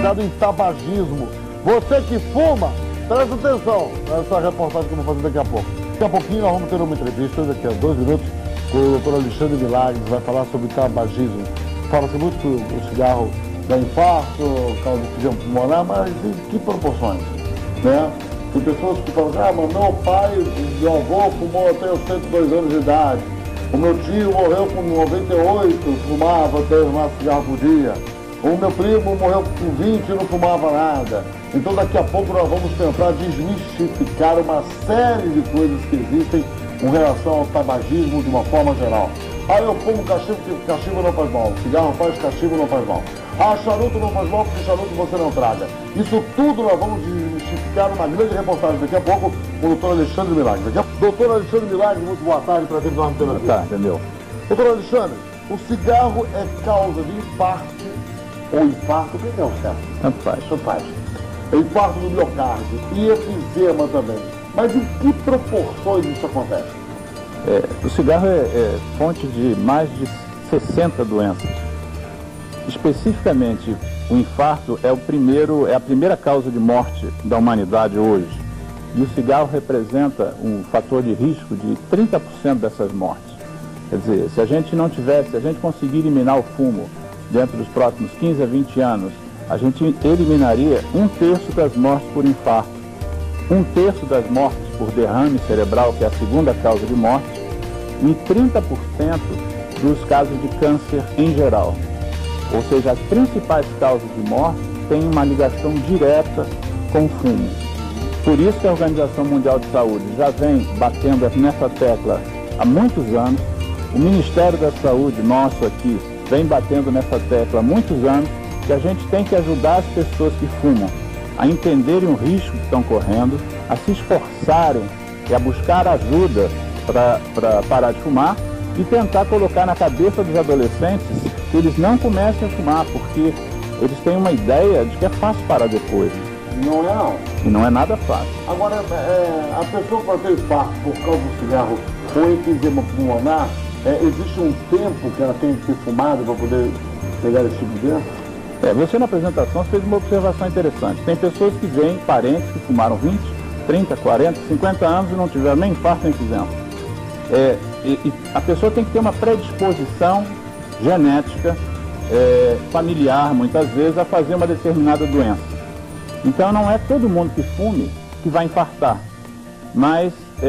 especializado em tabagismo. Você que fuma, presta atenção nessa reportagem que eu vou fazer daqui a pouco. Daqui a pouquinho nós vamos ter uma entrevista, daqui a 2 minutos, com o doutor Alexandre Milagres, vai falar sobre tabagismo. Fala-se muito que o cigarro dá infarto, causa efisema pulmonar, mas em que proporções? Né? Tem pessoas que falam, mas meu pai, meu avô fumou até os 102 anos de idade. O meu tio morreu com 98, fumava 3 maços de cigarro por dia. O meu primo morreu com 20 e não fumava nada. Então daqui a pouco nós vamos tentar desmistificar uma série de coisas que existem com relação ao tabagismo de uma forma geral. Eu fumo cachimbo porque cachimbo não faz mal. Cigarro faz, cachimbo não faz mal. Charuto não faz mal porque charuto você não traga. Isso tudo nós vamos desmistificar numa grande reportagem daqui a pouco com o doutor Alexandre Milagres. Doutor Alexandre Milagres, muito boa tarde para quem nós não temos aqui. Boa tarde, meu. Doutor Alexandre, o cigarro é causa de infarto ou infarto? O que é o certo? Tanto faz. Tanto faz. É infarto do miocárdio e efizema também. Mas em que proporções isso acontece? O cigarro é fonte de mais de 60 doenças. Especificamente, o infarto é a primeira causa de morte da humanidade hoje. E o cigarro representa um fator de risco de 30% dessas mortes. Quer dizer, se a gente conseguir eliminar o fumo dentro dos próximos 15 a 20 anos, a gente eliminaria 1/3 das mortes por infarto, 1/3 das mortes por derrame cerebral, que é a segunda causa de morte, e 30% dos casos de câncer em geral. Ou seja, as principais causas de morte têm uma ligação direta com o fumo. Por isso que a Organização Mundial de Saúde já vem batendo nessa tecla há muitos anos. O Ministério da Saúde, nosso aqui, vem batendo nessa tecla há muitos anos, que a gente tem que ajudar as pessoas que fumam a entenderem o risco que estão correndo, a se esforçarem e a buscar ajuda para parar de fumar e tentar colocar na cabeça dos adolescentes que eles não comecem a fumar, porque eles têm uma ideia de que é fácil parar depois. Não é não. E não é nada fácil. Agora, a pessoa para ter infarto por causa do cigarro ou efizema pulmonar, existe um tempo que ela tem que ter fumado para poder pegar esse tipo de doença? Você na apresentação fez uma observação interessante. Tem pessoas que vêm, parentes que fumaram 20, 30, 40, 50 anos e não tiveram nem infarto nem efizema. E a pessoa tem que ter uma predisposição genética, familiar, muitas vezes, a fazer uma determinada doença. Então não é todo mundo que fume que vai infartar, mas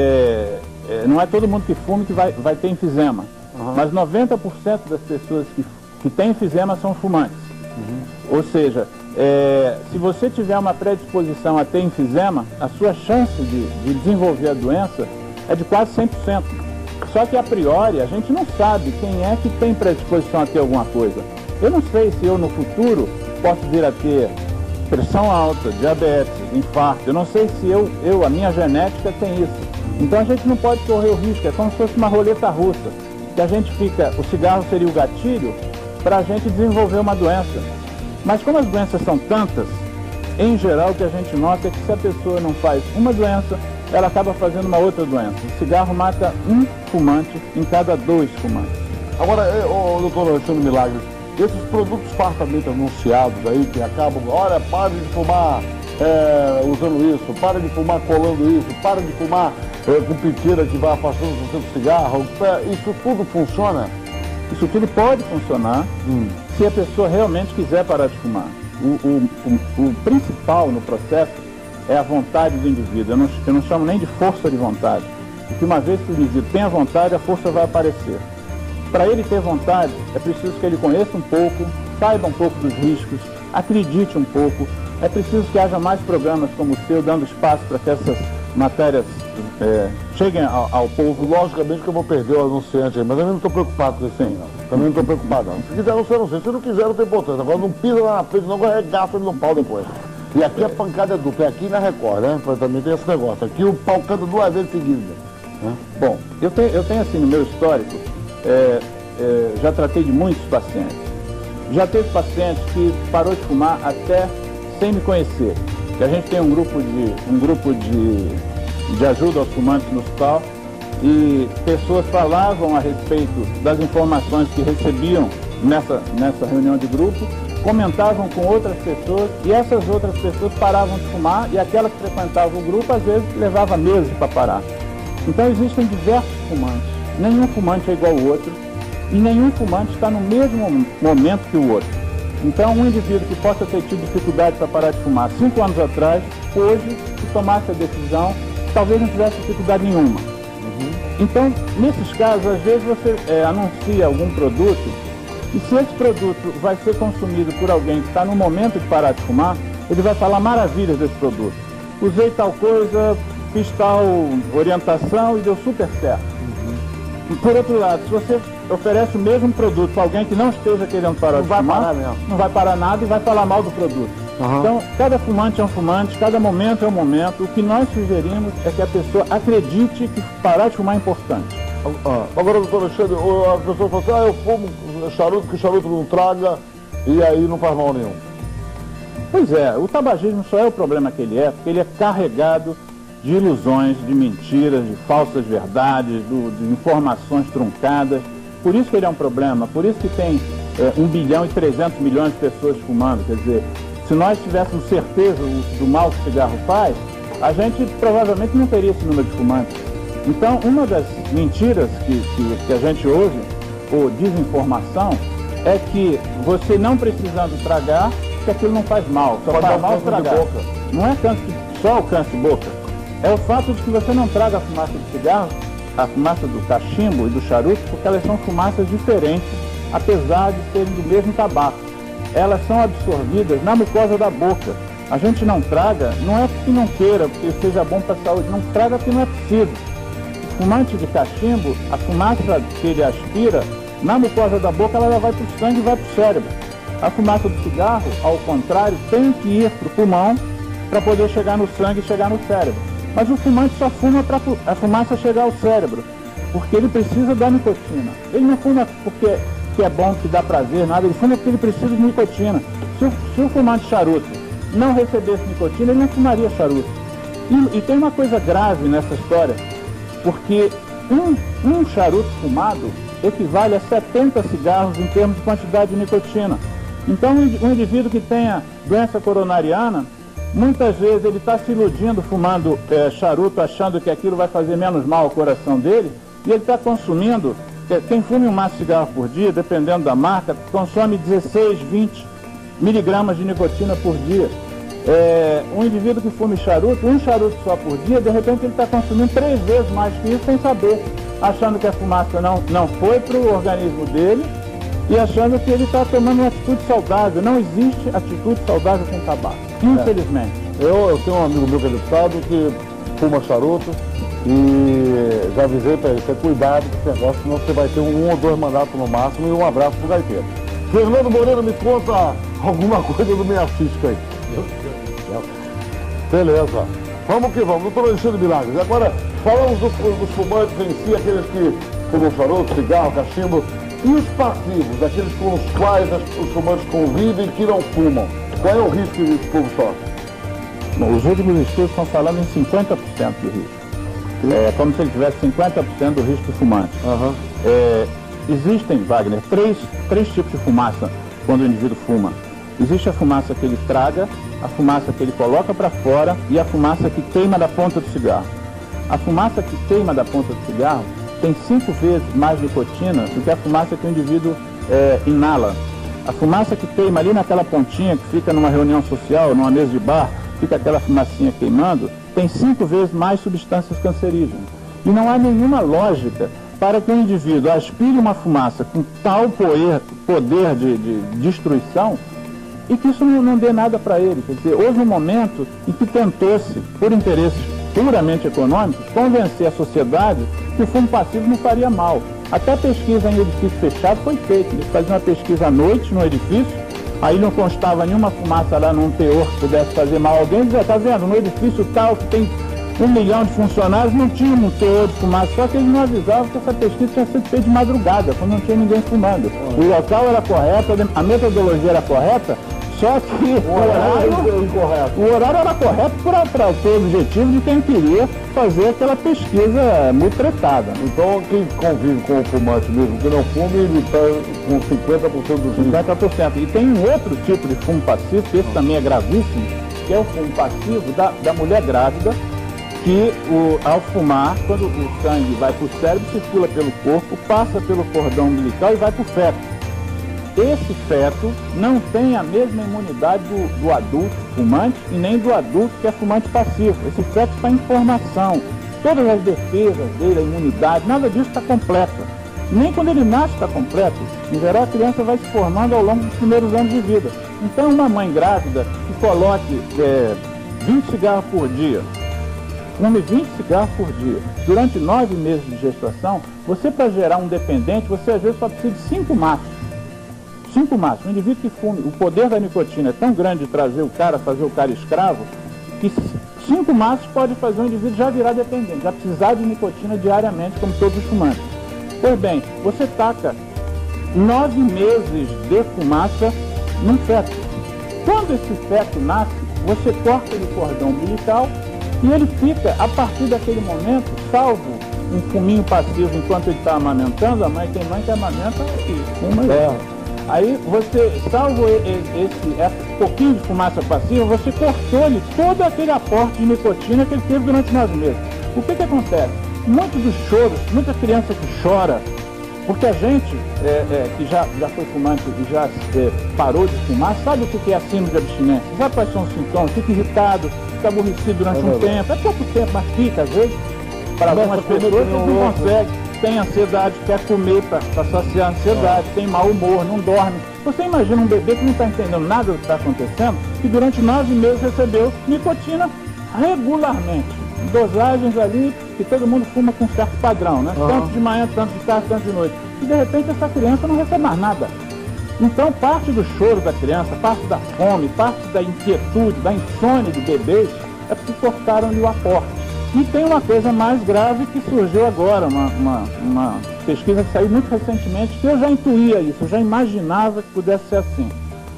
não é todo mundo que fume que vai ter enfisema. Uhum. Mas 90% das pessoas que têm enfisema são fumantes. Uhum. Ou seja, se você tiver uma predisposição a ter enfisema, a sua chance de desenvolver a doença é de quase 100%. Só que a priori a gente não sabe quem é que tem predisposição a ter alguma coisa. Eu não sei se eu no futuro posso vir a ter pressão alta, diabetes, infarto. Eu não sei se a minha genética tem isso. Então a gente não pode correr o risco. É como se fosse uma roleta russa. Que a gente o cigarro seria o gatilho para a gente desenvolver uma doença. Mas como as doenças são tantas, em geral o que a gente nota é que se a pessoa não faz uma doença, ela acaba fazendo uma outra doença. O cigarro mata um fumante em cada 2 fumantes. Agora, doutor Alexandre Milagres, esses produtos fartamente anunciados aí, que acabam, olha, pare de fumar usando isso, pare de fumar colando isso, pare de fumar com piteira que vai afastando você do cigarro, isso tudo funciona? Isso tudo pode funcionar se a pessoa realmente quiser parar de fumar. O principal no processo é a vontade do indivíduo. Eu não chamo nem de força de vontade, porque uma vez que o indivíduo tem a vontade, a força vai aparecer. Para ele ter vontade, é preciso que ele conheça um pouco, saiba um pouco dos riscos, acredite um pouco. É preciso que haja mais programas como o seu, dando espaço para que essas matérias cheguem ao povo. Logicamente que eu vou perder o anunciante aí, mas eu não estou preocupado com isso aí, não. Também não estou preocupado, não. Se quiser anunciar, não sei. Se não quiser, não tem importância. Agora não pisa lá na frente, não, arregaça ele no pau depois. E aqui a pancada é dupla, é aqui na Record, né? Também tem esse negócio. Aqui o pau canta 2 vezes seguidas. Né? Bom, eu tenho assim no meu histórico, já tratei de muitos pacientes. Já teve paciente que parou de fumar até sem me conhecer. Que a gente tem um grupo de ajuda aos fumantes no hospital e pessoas falavam a respeito das informações que recebiam nessa reunião de grupo. comentavam com outras pessoas e essas outras pessoas paravam de fumar e aquela que frequentava o grupo às vezes levava meses para parar. Então existem diversos fumantes, nenhum fumante é igual ao outro e nenhum fumante está no mesmo momento que o outro. Então um indivíduo que possa ter tido dificuldade para parar de fumar 5 anos atrás, hoje, se tomasse a decisão, talvez não tivesse dificuldade nenhuma. Então, nesses casos, às vezes você anuncia algum produto e se esse produto vai ser consumido por alguém que está no momento de parar de fumar, ele vai falar maravilhas desse produto. Usei tal coisa, fiz tal orientação e deu super certo. Por outro lado, se você oferece o mesmo produto para alguém que não esteja querendo parar de fumar, não vai parar nada e vai falar mal do produto. Então, cada fumante é um fumante, cada momento é um momento. O que nós sugerimos é que a pessoa acredite que parar de fumar é importante. Agora, doutor Alexandre, a pessoa fala assim, eu fumo charuto, que charuto não traga, e aí não faz mal nenhum. Pois é, o tabagismo só é o problema que ele é, porque ele é carregado de ilusões, de mentiras, de falsas verdades, de informações truncadas. Por isso que ele é um problema, por isso que tem 1 bilhão e 300 milhões de pessoas fumando. Quer dizer, se nós tivéssemos certeza do mal que o cigarro faz, a gente provavelmente não teria esse número de fumantes. Então, uma das mentiras que a gente ouve, ou desinformação, é que você não precisando tragar, que aquilo não faz mal. Só faz mal tragar. Não é só o câncer de boca. É o fato de que você não traga a fumaça do cigarro, a fumaça do cachimbo e do charuto, porque elas são fumaças diferentes, apesar de serem do mesmo tabaco. Elas são absorvidas na mucosa da boca. A gente não traga, não é porque não queira, porque seja bom para a saúde, não traga porque não é preciso. O fumante de cachimbo, a fumaça que ele aspira, na mucosa da boca ela vai para o sangue e vai para o cérebro. A fumaça do cigarro, ao contrário, tem que ir para o pulmão para poder chegar no sangue e chegar no cérebro. Mas o fumante só fuma para a fumaça chegar ao cérebro, porque ele precisa da nicotina. Ele não fuma porque é bom, que dá prazer, nada, ele fuma porque ele precisa de nicotina. Se o fumante charuto não recebesse nicotina, ele não fumaria charuto. E tem uma coisa grave nessa história, porque um charuto fumado equivale a 70 cigarros em termos de quantidade de nicotina. Então, um indivíduo que tenha doença coronariana, muitas vezes ele está se iludindo fumando charuto, achando que aquilo vai fazer menos mal ao coração dele, e ele está consumindo, quem fuma um maço de cigarro por dia, dependendo da marca, consome 16, 20 miligramas de nicotina por dia. Um indivíduo que fume charuto, um charuto só por dia, de repente ele está consumindo 3 vezes mais que isso sem saber, achando que a fumaça não foi para o organismo dele e achando que ele está tomando uma atitude saudável. Não existe atitude saudável com tabaco, infelizmente. Eu tenho um amigo meu que é deputado que fuma charuto e já avisei para ele, ter cuidado com esse negócio, senão você vai ter 1 ou 2 mandatos no máximo. E um abraço pro gaiteiro. Fernando Moreira, me conta alguma coisa do Meia Cisca aí. Beleza. Vamos que vamos, doutor Alexandre Milagres. Agora, falamos dos fumantes em si, aqueles que fumam charuto, cigarro, cachimbo, e os passivos, aqueles com os quais os fumantes convivem que não fumam. Qual é o risco que esse povo sofre? Bom, os últimos estudos estão falando em 50% de risco. É como se ele tivesse 50% do risco de fumante. Existem, Wagner, três tipos de fumaça quando o indivíduo fuma. Existe a fumaça que ele traga, a fumaça que ele coloca para fora e a fumaça que queima da ponta do cigarro. A fumaça que queima da ponta do cigarro tem 5 vezes mais nicotina do que a fumaça que o indivíduo inala. A fumaça que queima ali naquela pontinha que fica numa reunião social, numa mesa de bar, fica aquela fumacinha queimando, tem 5 vezes mais substâncias cancerígenas. E não há nenhuma lógica para que o indivíduo aspire uma fumaça com tal poder de destruição e que isso não dê nada para ele. Quer dizer, houve um momento em que tentou-se, por interesses puramente econômicos, convencer a sociedade que o fumo passivo não faria mal. Até pesquisa em edifício fechado foi feita. Eles faziam uma pesquisa à noite no edifício, aí não constava nenhuma fumaça lá num teor que pudesse fazer mal a alguém. Dizia, tá vendo, no edifício tal que tem 1 milhão de funcionários, não tinha um teor de fumaça, só que eles não avisavam que essa pesquisa tinha sido feita de madrugada, quando não tinha ninguém fumando. O local era correto, a metodologia era correta, Só que o horário era correto para o objetivo de quem queria fazer aquela pesquisa muito tretada. Então, quem convive com o fumante mesmo, que não fume, ele está com 50% dos riscos. 50%. E tem um outro tipo de fumo passivo, que esse também é gravíssimo, que é o fumo passivo da mulher grávida, que ao fumar, quando o sangue vai para o cérebro, circula pelo corpo, passa pelo cordão umbilical e vai para o feto. Esse feto não tem a mesma imunidade do adulto fumante e nem do adulto que é fumante passivo. Esse feto está em formação. Todas as defesas dele, a imunidade, nada disso está completa. Nem quando ele nasce está completo. Em geral, a criança vai se formando ao longo dos primeiros anos de vida. Então, uma mãe grávida que coloque 20 cigarros por dia, fume 20 cigarros por dia, durante 9 meses de gestação, você, para gerar um dependente, você às vezes só precisa de 5 maços. 5 maços. Um indivíduo que fume, o poder da nicotina é tão grande de fazer o cara escravo, que 5 maços pode fazer o indivíduo já virar dependente, já precisar de nicotina diariamente, como todos os fumantes. Pois bem, você taca 9 meses de fumaça num feto. Quando esse feto nasce, você corta ele o cordão umbilical e ele fica, a partir daquele momento, salvo um fuminho passivo enquanto ele está amamentando. A mãe tem mãe que amamenta e fuma. Aí você, salvo esse pouquinho de fumaça passiva, você cortou-lhe todo aquele aporte de nicotina que ele teve durante 9 meses. O que acontece? Muitos dos choros, muita criança que chora, porque a gente que já foi fumante e já parou de fumar, sabe o que é a síndrome de abstinência? Sabe quais são os sintomas? Fica irritado, fica aborrecido durante um tempo, é pouco tempo, mas fica às vezes. Para algumas pessoas não consegue. Tem ansiedade, quer comer para saciar a ansiedade, tem mau humor, não dorme. Você imagina um bebê que não está entendendo nada do que está acontecendo, que durante 9 meses recebeu nicotina regularmente. Dosagens ali que todo mundo fuma com certo padrão, né? Tanto de manhã, tanto de tarde, tanto de noite. E de repente essa criança não recebe mais nada. Então parte do choro da criança, parte da fome, parte da inquietude, da insônia de bebês, é porque cortaram-lhe o aporte. E tem uma coisa mais grave que surgiu agora, uma pesquisa que saiu muito recentemente, que eu já intuía isso, eu já imaginava que pudesse ser assim.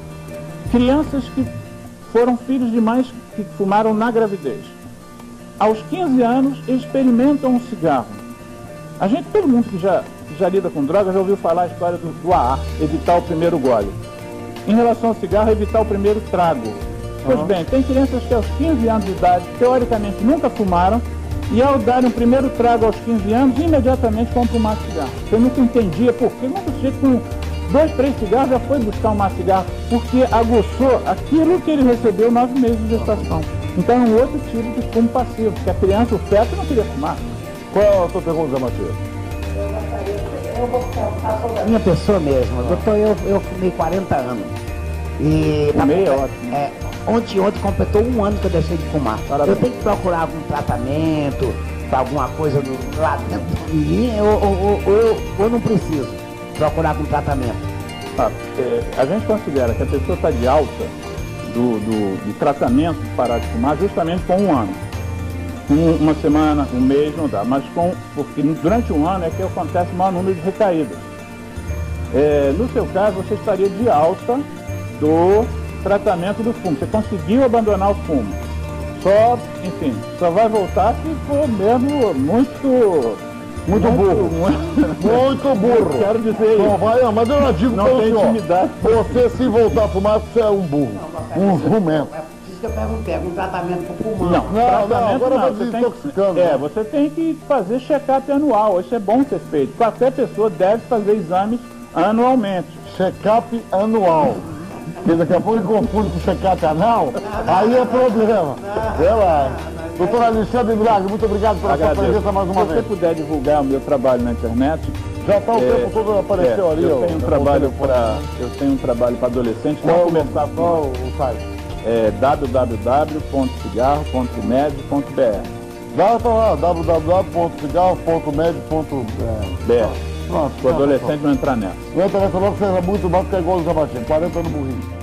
Crianças que foram filhos de mães que fumaram na gravidez. Aos 15 anos, experimentam um cigarro. Todo mundo que já lida com drogas já ouviu falar a história do AA, evitar o primeiro gole. Em relação ao cigarro, evitar o primeiro trago. Pois bem, tem crianças que aos 15 anos de idade, teoricamente, nunca fumaram, e ao darem o primeiro trago aos 15 anos, imediatamente compram um maço de cigarro. Eu nunca entendia por quê. Nunca sujeito com 2, 3 cigarros já foi buscar um maço de cigarro, porque aguçou aquilo que ele recebeu 9 meses de gestação. Então é um outro tipo de fumo passivo, que a criança, o feto, não queria fumar. Qual é a sua pergunta, Zé Matias? Eu vou perguntar sobre a minha pessoa mesmo. Doutor, eu fumei 40 anos. E fumei é ótimo. Ontem completou 1 ano que eu deixei de fumar. Parabéns. Eu tenho que procurar algum tratamento, para alguma coisa lá dentro de mim, ou não preciso procurar algum tratamento? A gente considera que a pessoa está de alta do tratamento de parar de fumar justamente com 1 ano. Uma semana, um mês não dá, mas porque durante 1 ano é que acontece o maior número de recaídas. No seu caso, você estaria de alta do tratamento do fumo. Você conseguiu abandonar o fumo. Só vai voltar se for mesmo muito burro. Muito burro. Quero dizer isso. Não vai, mas eu não digo para o senhor. Intimidade. Você, se voltar a fumar, você é um burro. Um jumento. É isso que eu perguntei, algum tratamento para o pulmão. Não, agora vai desintoxicando. Você tem que fazer check-up anual. Isso é bom ser feito. Qualquer pessoa deve fazer exames anualmente. Check-up anual. Porque daqui a pouco ele confunde com check-up anal, aí é problema. Doutor Alexandre Milagre, muito obrigado pela sua presença mais uma vez. Se você puder divulgar o meu trabalho na internet. Já está o tempo todo apareceu ali. Eu tenho um trabalho para adolescentes. Qual o site? www.cigarro.med.br. Dá lá, www.cigarro.med.br. Pronto, o adolescente não entrar nessa. Não entra nessa logo, seja muito mal, porque é igual o Zabatinho, 40 anos burrinho.